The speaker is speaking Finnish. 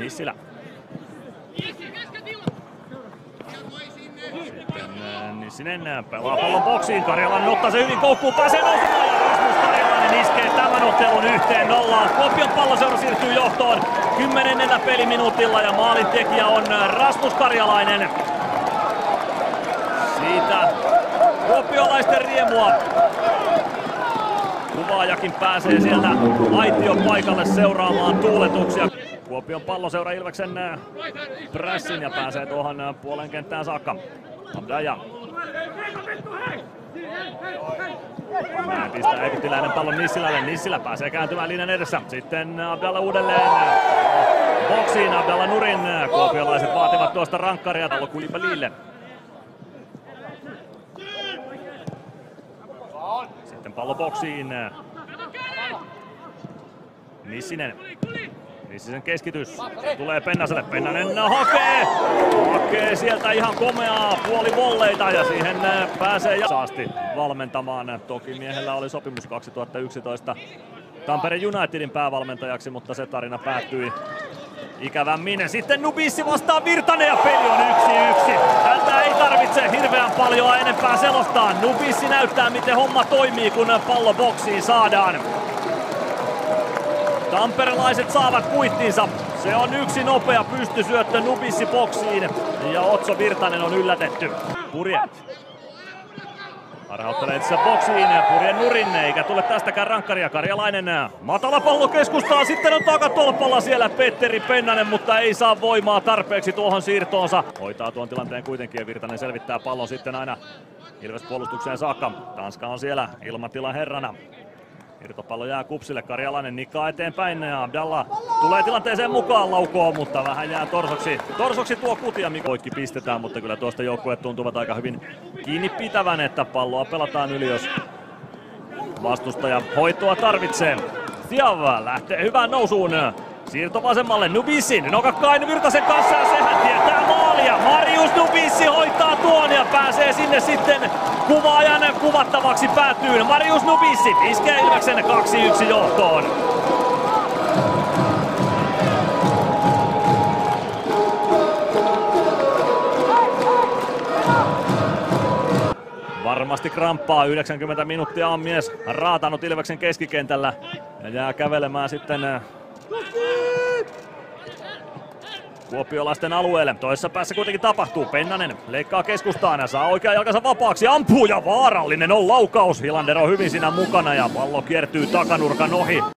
Nissilä. Sitten Nissinen pelaa pallon boksiin. Karjalainen ottaa se hyvin koukkuun, pääsee nousemaan ja Rasmus Karjalainen iskee tämän ottelun 1-0. Kuopion Palloseura siirtyy johtoon 10. peliminuutilla ja maalintekijä on Rasmus Karjalainen. Siitä kuopiolaisten riemua. Kuvaajakin pääsee sieltä aition paikalle seuraamaan tuuletuksia. Kuopion Palloseura Ilveksen pressin ja pääsee tuohon puolen kenttään saakka. Abdaja. Pistää egyptiläinen pallon Nissilälle. Nissilä pääsee kääntymään linjan edessä. Sitten Abdalla uudelleen boksiin. Abdalla nurin. Kuopiolaiset vaativat tuosta rankkaria. Tallo Kulibelille. Sitten pallo boksiin. Nissinen. Nissisen keskitys. Se tulee Pennaselle. Pennanen hakee sieltä ihan komeaa puolivolleita ja siihen pääsee saasti valmentamaan. Toki miehellä oli sopimus 2011 Tampereen Unitedin päävalmentajaksi, mutta se tarina päättyi ikävämmin. Sitten Nubissi vastaan Virtanen ja peli on 1-1. Häntä ei tarvitse hirveän paljon enempää selostaa. Nubissi näyttää miten homma toimii kun pallo boksiin saadaan. Tamperelaiset saavat kuittinsa. Se on yksi nopea pystysyöttö Nubissi boksiin ja Otso Virtanen on yllätetty. Purje. Harhauttelee itse boksiin ja Purje nurin eikä tule tästäkään rankkaria. Karjalainen matala pallo keskustaa. Sitten on takatolpalla siellä Petteri Pennanen, mutta ei saa voimaa tarpeeksi tuohon siirtoonsa. Hoitaa tuon tilanteen kuitenkin ja Virtanen selvittää pallon sitten aina Ilves puolustukseen saakka. Tanska on siellä ilmatilan herrana. Irtopallo jää Kupsille, Karjalainen nikkaa eteenpäin ja Abdalla tulee tilanteeseen mukaan laukoo, mutta vähän jää torsoksi. Torsoksi tuo kutia, mikä poikki pistetään, mutta kyllä tuosta joukkueet tuntuvat aika hyvin kiinni pitävän, että palloa pelataan yli, jos vastustaja hoitoa tarvitsee. Fiava lähtee hyvään nousuun. Siirto vasemmalle Nubissin, nokakkain Virtasen kanssa ja sehän tietää maalia. Marius Nubissi hoitaa tuon ja pääsee sinne sitten kuvaajan kuvattavaksi päätyyn. Marius Nubissi iskee Ilveksen 2-1 johtoon. Varmasti kramppaa, 90 minuuttia on mies raatanut Ilveksen keskikentällä ja jää kävelemään sitten kuopiolaisten alueelle. Toisessa päässä kuitenkin tapahtuu. Pennanen leikkaa keskustaan ja saa oikean jalkansa vapaaksi. Ampuu ja vaarallinen on laukaus. Hilander on hyvin siinä mukana ja pallo kiertyy takanurkan ohi.